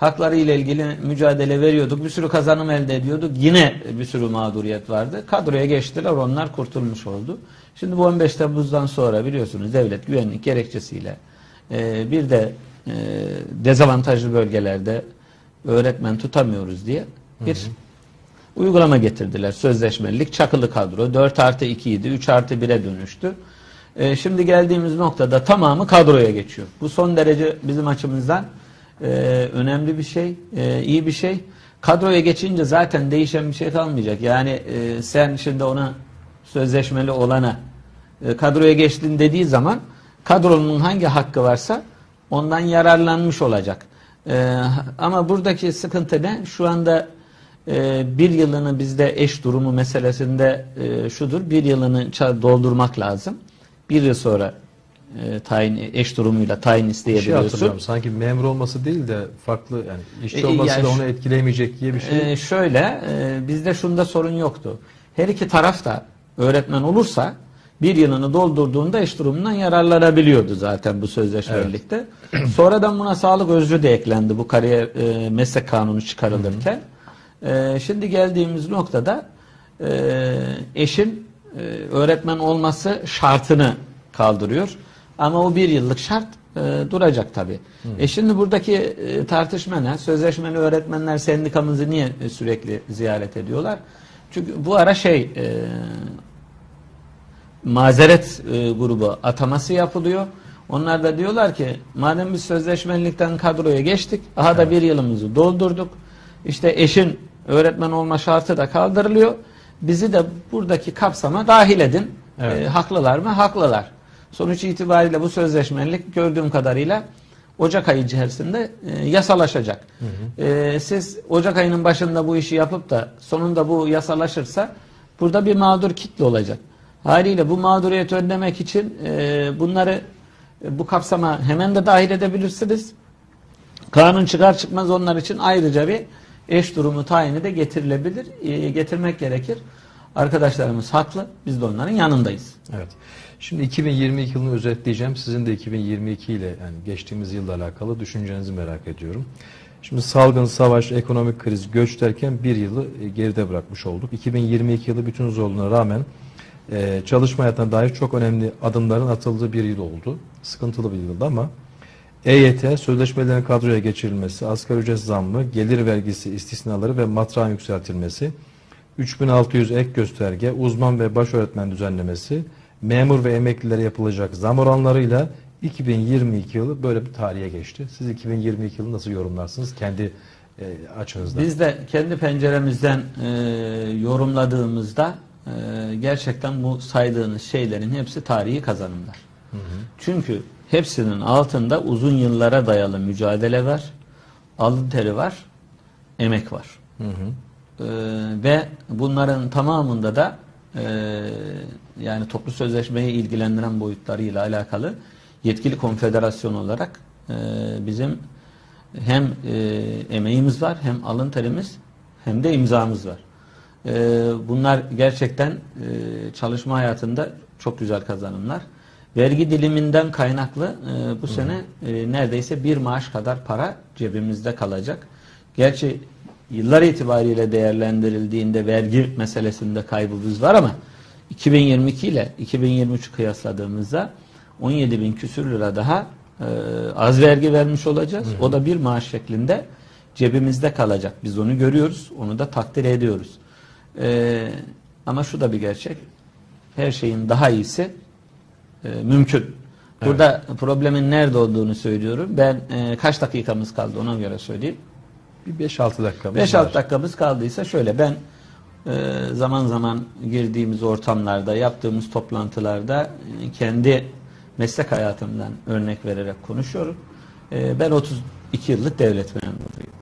Hakları ile ilgili mücadele veriyorduk. Bir sürü kazanım elde ediyorduk. Yine bir sürü mağduriyet vardı. Kadroya geçtiler. Onlar kurtulmuş oldu. Şimdi bu 15 Temmuz'dan sonra biliyorsunuz devlet güvenlik gerekçesiyle bir de dezavantajlı bölgelerde öğretmen tutamıyoruz diye bir uygulama getirdiler. Sözleşmelilik çakılı kadro 4+2 idi. 3+1'e dönüştü. Şimdi geldiğimiz noktada tamamı kadroya geçiyor. Bu son derece bizim açımızdan önemli bir şey, iyi bir şey. Kadroya geçince zaten değişen bir şey kalmayacak. Yani sen şimdi ona sözleşmeli olana kadroya geçtin dediği zaman kadronun hangi hakkı varsa ondan yararlanmış olacak. Ama buradaki sıkıntı ne? Şu anda bir yılını bizde eş durumu meselesinde şudur. Bir yılını doldurmak lazım. Bir yıl sonra eş durumuyla tayin isteyebiliyorsun. Sanki memur olması değil de farklı yani işçi olması yani da onu etkileyemeyecek diye bir şey. Şöyle bizde şunda sorun yoktu. Her iki taraf da öğretmen olursa bir yılını doldurduğunda eş durumundan yararlanabiliyordu zaten bu sözleşmelilikte. Evet. Sonradan buna sağlık özrü de eklendi bu kariyer meslek kanunu çıkarılırken. Şimdi geldiğimiz noktada eşin öğretmen olması şartını kaldırıyor. Ama o bir yıllık şart duracak tabii. Şimdi buradaki tartışma ne? Sözleşmeli öğretmenler sendikamızı niye sürekli ziyaret ediyorlar? Çünkü bu ara mazeret grubu ataması yapılıyor. Onlar da diyorlar ki madem biz sözleşmelilikten kadroya geçtik, aha da bir yılımızı doldurduk. İşte eşin öğretmen olma şartı da kaldırılıyor. Bizi de buradaki kapsama dahil edin. Evet. Haklılar mı? Haklılar. Sonuç itibariyle bu sözleşmelilik gördüğüm kadarıyla Ocak ayı içerisinde yasalaşacak. Siz Ocak ayının başında bu işi yapıp da sonunda bu yasalaşırsa burada bir mağdur kitle olacak. Haliyle bu mağduriyeti önlemek için bunları bu kapsama hemen de dahil edebilirsiniz. Kanun çıkar çıkmaz onlar için ayrıca bir eş durumu tayini de getirilebilir. Getirmek gerekir. Arkadaşlarımız haklı. Biz de onların yanındayız. Evet. Şimdi 2022 yılını özetleyeceğim. Sizin de 2022 ile yani geçtiğimiz yılla alakalı düşüncenizi merak ediyorum. Şimdi salgın, savaş, ekonomik kriz, göç derken bir yılı geride bırakmış olduk. 2022 yılı bütün zorluğuna rağmen çalışma hayatına dair çok önemli adımların atıldığı bir yıl oldu. Sıkıntılı bir yıldı ama EYT, sözleşmelerin kadroya geçirilmesi, asgari ücret zammı, gelir vergisi istisnaları ve matrağın yükseltilmesi, 3600 ek gösterge, uzman ve baş öğretmen düzenlemesi, memur ve emeklilere yapılacak zam oranlarıyla 2022 yılı böyle bir tarihe geçti. Siz 2022 yılı nasıl yorumlarsınız kendi açınızdan? Biz de kendi penceremizden yorumladığımızda gerçekten bu saydığınız şeylerin hepsi tarihi kazanımlar. Çünkü hepsinin altında uzun yıllara dayalı mücadele var, alın teri var, emek var. Ve bunların tamamında da yani toplu sözleşmeyi ilgilendiren boyutlarıyla alakalı yetkili konfederasyon olarak bizim hem emeğimiz var, hem alın terimiz, hem de imzamız var. Bunlar gerçekten çalışma hayatında çok güzel kazanımlar. Vergi diliminden kaynaklı bu sene neredeyse bir maaş kadar para cebimizde kalacak. Gerçi yıllar itibariyle değerlendirildiğinde vergi meselesinde kaybımız var ama 2022 ile 2023 kıyasladığımızda 17.000 küsür lira daha az vergi vermiş olacağız. O da bir maaş şeklinde cebimizde kalacak. Biz onu görüyoruz, onu da takdir ediyoruz. Ama şu da bir gerçek. Her şeyin daha iyisi mümkün. Burada problemin nerede olduğunu söylüyorum. Ben kaç dakikamız kaldı ona göre söyleyeyim. Bir 5-6 dakikamız 5-6 dakikamız kaldıysa şöyle ben zaman zaman girdiğimiz ortamlarda, yaptığımız toplantılarda kendi meslek hayatımdan örnek vererek konuşuyorum. Ben 32 yıllık devlet memuruyum.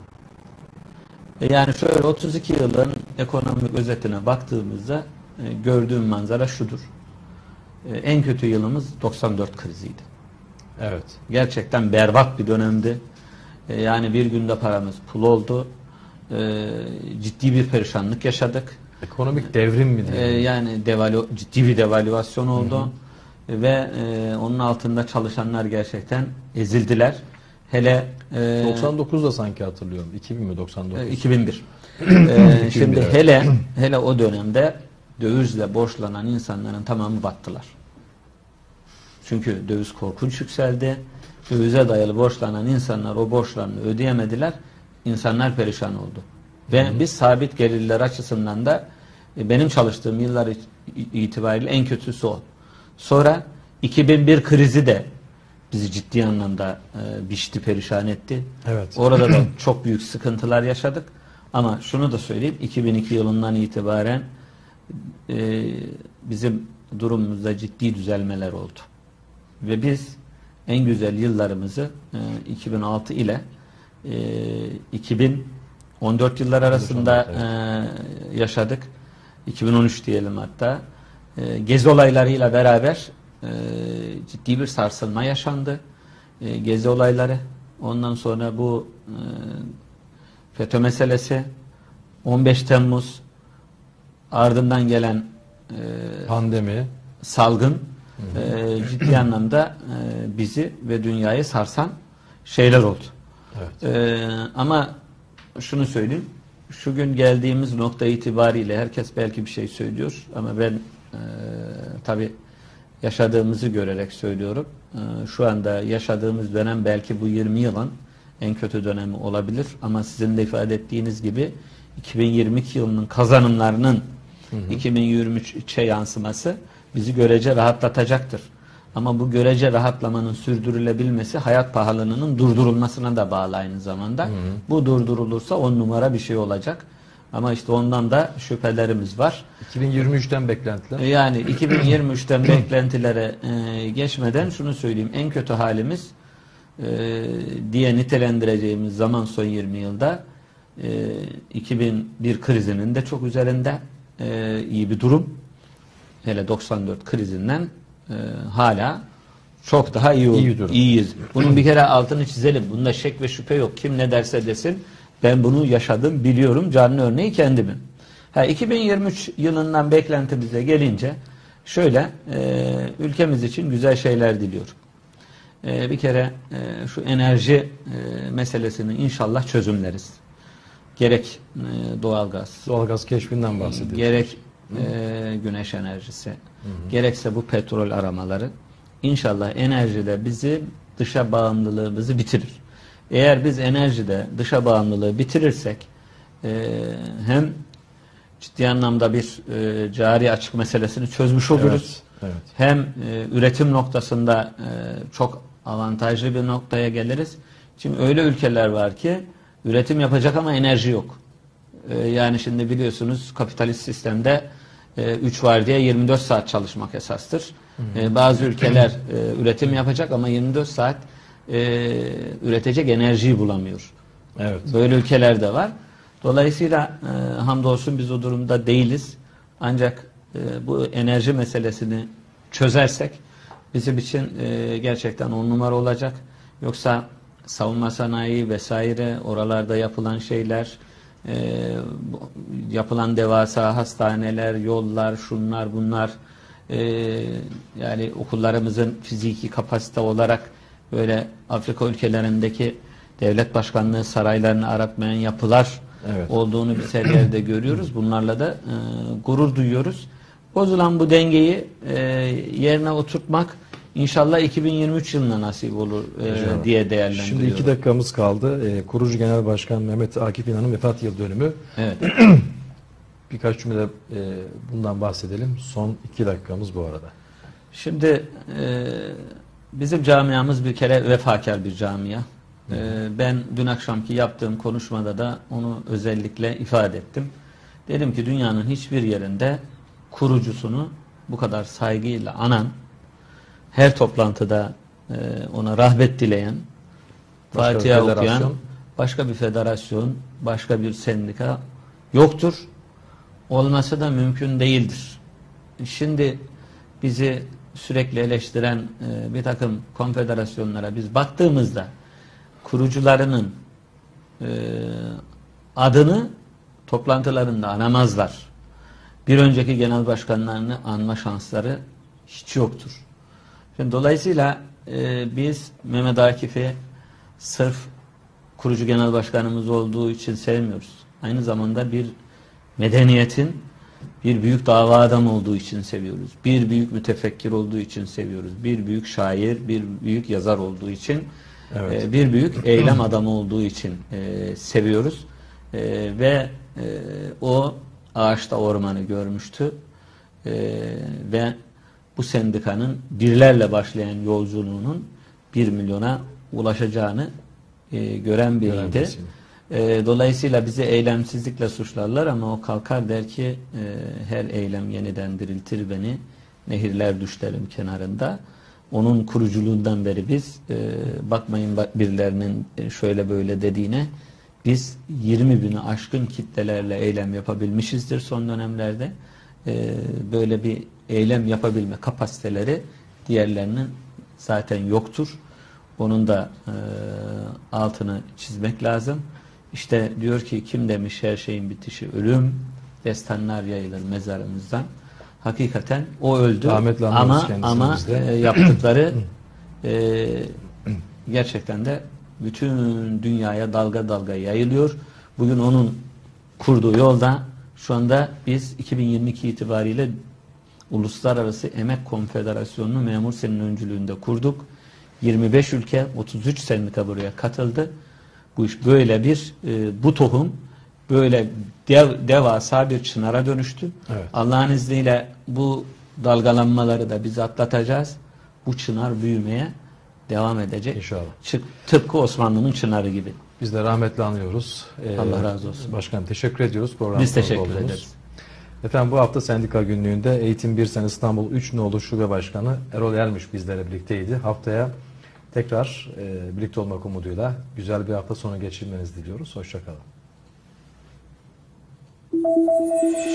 Yani şöyle 32 yılın ekonomik özetine baktığımızda gördüğüm manzara şudur. En kötü yılımız 94 kriziydi. Evet. Gerçekten berbat bir dönemdi. Yani bir günde paramız pul oldu. Ciddi bir perişanlık yaşadık. Ekonomik devrim mi diyelim? Yani ciddi bir devalüasyon oldu. Ve onun altında çalışanlar gerçekten ezildiler. Hele 99'da sanki hatırlıyorum. 2000 mi 99? 2001. 2001, Şimdi evet. hele o dönemde dövizle borçlanan insanların tamamı battılar. Çünkü döviz korkunç yükseldi. Dövize dayalı borçlanan insanlar o borçlarını ödeyemediler. İnsanlar perişan oldu. Ve biz sabit gelirler açısından da benim çalıştığım yıllar itibariyle en kötüsü o. Sonra 2001 krizi de bizi ciddi anlamda biçti, perişan etti. Evet. Orada da çok büyük sıkıntılar yaşadık. Ama şunu da söyleyeyim, 2002 yılından itibaren bizim durumumuzda ciddi düzelmeler oldu. Ve biz en güzel yıllarımızı 2006 ile 2014 yıllar arasında yaşadık. 2013 diyelim hatta. Gezi olaylarıyla beraber ciddi bir sarsılma yaşandı. Gezi olayları. Ondan sonra bu FETÖ meselesi, 15 Temmuz, ardından gelen pandemi, salgın ciddi anlamda bizi ve dünyayı sarsan şeyler oldu. evet. Ama şunu söyleyeyim, şu gün geldiğimiz nokta itibariyle herkes belki bir şey söylüyor ama ben tabii yaşadığımızı görerek söylüyorum. Şu anda yaşadığımız dönem belki bu 20 yılın en kötü dönemi olabilir ama sizin de ifade ettiğiniz gibi 2022 yılının kazanımlarının 2023'e yansıması bizi görece rahatlatacaktır. Ama bu görece rahatlamanın sürdürülebilmesi hayat pahalılığının durdurulmasına da bağlı aynı zamanda. Bu durdurulursa 10 numara bir şey olacak. Ama işte ondan da şüphelerimiz var. 2023'ten beklentiler. Yani 2023'ten beklentilere geçmeden şunu söyleyeyim. En kötü halimiz diye nitelendireceğimiz zaman son 20 yılda 2001 krizinin de çok üzerinde iyi bir durum. Hele 94 krizinden hala çok daha iyiyiz. Bunun bir kere altını çizelim. Bunda şek ve şüphe yok. Kim ne derse desin. Ben bunu yaşadım, biliyorum. Canlı örneği kendimin. 2023 yılından beklentimize gelince şöyle ülkemiz için güzel şeyler diliyorum. Bir kere şu enerji meselesini inşallah çözümleriz. Gerek Doğalgaz keşfinden bahsediyoruz. Gerek güneş enerjisi, gerekse bu petrol aramaları. İnşallah enerjide bizi dışa bağımlılığımızı bitirir. Eğer biz enerjide dışa bağımlılığı bitirirsek hem ciddi anlamda bir cari açık meselesini çözmüş oluruz. Evet, evet. Hem üretim noktasında çok avantajlı bir noktaya geliriz. Şimdi öyle ülkeler var ki üretim yapacak ama enerji yok. Yani şimdi biliyorsunuz kapitalist sistemde 3 var diye 24 saat çalışmak esastır. Bazı ülkeler üretim yapacak ama 24 saat üretecek enerjiyi bulamıyor. Evet. Böyle ülkeler de var. Dolayısıyla hamdolsun biz o durumda değiliz. Ancak bu enerji meselesini çözersek bizim için gerçekten 10 numara olacak. Yoksa savunma sanayi vesaire oralarda yapılan şeyler, yapılan devasa hastaneler, yollar, şunlar bunlar, yani okullarımızın fiziki kapasite olarak böyle Afrika ülkelerindeki devlet başkanlığı saraylarını aratmayan yapılar olduğunu biz her yerde görüyoruz. Bunlarla da gurur duyuyoruz. Bozulan bu dengeyi yerine oturtmak İnşallah 2023 yılına nasip olur diye değerlendiriyorum. Şimdi 2 dakikamız kaldı. Kurucu Genel Başkan Mehmet Akif İnan'ın vefat yıl dönümü. Evet. Birkaç cümle bundan bahsedelim. Son 2 dakikamız bu arada. Şimdi bizim camiamız bir kere vefakar bir camia. Ben dün akşamki yaptığım konuşmada da onu özellikle ifade ettim. Dedim ki dünyanın hiçbir yerinde kurucusunu bu kadar saygıyla anan, her toplantıda ona rahmet dileyen, Fatiha okuyan başka bir federasyon, başka bir sendika yoktur. Olması da mümkün değildir. Şimdi bizi sürekli eleştiren bir takım konfederasyonlara biz baktığımızda kurucularının adını toplantılarında anamazlar. Bir önceki genel başkanlarını anma şansları hiç yoktur. Şimdi dolayısıyla biz Mehmet Akif'i sırf kurucu genel başkanımız olduğu için sevmiyoruz. Aynı zamanda bir medeniyetin bir büyük dava adamı olduğu için seviyoruz. Bir büyük mütefekkir olduğu için seviyoruz. Bir büyük şair, bir büyük yazar olduğu için, Evet. bir büyük eylem adamı olduğu için seviyoruz. Ve o ağaçta ormanı görmüştü. Ve bu sendikanın birlerle başlayan yolculuğunun 1 milyona ulaşacağını gören biriydi. Dolayısıyla bizi eylemsizlikle suçlarlar ama o kalkar der ki her eylem yeniden diriltir beni, nehirler düşlerim kenarında. Onun kuruculuğundan beri biz bakmayın birilerinin şöyle böyle dediğine, biz 20 bini aşkın kitlelerle eylem yapabilmişizdir son dönemlerde. Böyle bir eylem yapabilme kapasiteleri diğerlerinin zaten yoktur. Onun da altını çizmek lazım. İşte diyor ki kim demiş her şeyin bitişi ölüm, destanlar yayılır mezarımızdan. Hakikaten o öldü ama yaptıkları gerçekten de bütün dünyaya dalga dalga yayılıyor. Bugün onun kurduğu yolda şu anda biz 2022 itibariyle Uluslararası Emek Konfederasyonu'nu Memur Sen'in öncülüğünde kurduk. 25 ülke, 33 sendika buraya katıldı. Bu iş böyle bir, bu tohum böyle devasa bir çınara dönüştü. Evet. Allah'ın izniyle bu dalgalanmaları da biz atlatacağız. Bu çınar büyümeye devam edecek. İnşallah. Tıpkı Osmanlı'nın çınarı gibi. Biz de rahmetle anıyoruz. Allah razı olsun. Başkanım teşekkür ediyoruz. Biz teşekkür ederiz. Efendim bu hafta Sendika Günlüğü'nde Eğitim Bir Sen İstanbul 3 Nolu Şube Başkanı Erol Ermiş bizlerle birlikteydi. Haftaya tekrar birlikte olmak umuduyla güzel bir hafta sonu geçirmenizi diliyoruz. Hoşça kalın.